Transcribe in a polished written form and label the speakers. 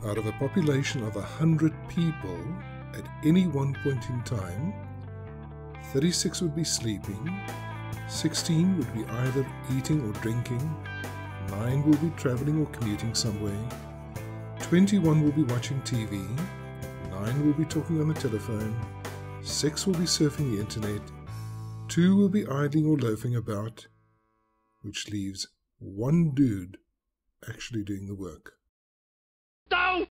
Speaker 1: Out of a population of 100 people at any one point in time, 36 would be sleeping, 16 would be either eating or drinking, 9 will be traveling or commuting somewhere, 21 will be watching TV, 9 will be talking on the telephone, 6 will be surfing the internet, 2 will be idling or loafing about, which leaves one dude actually doing the work.
Speaker 2: Don't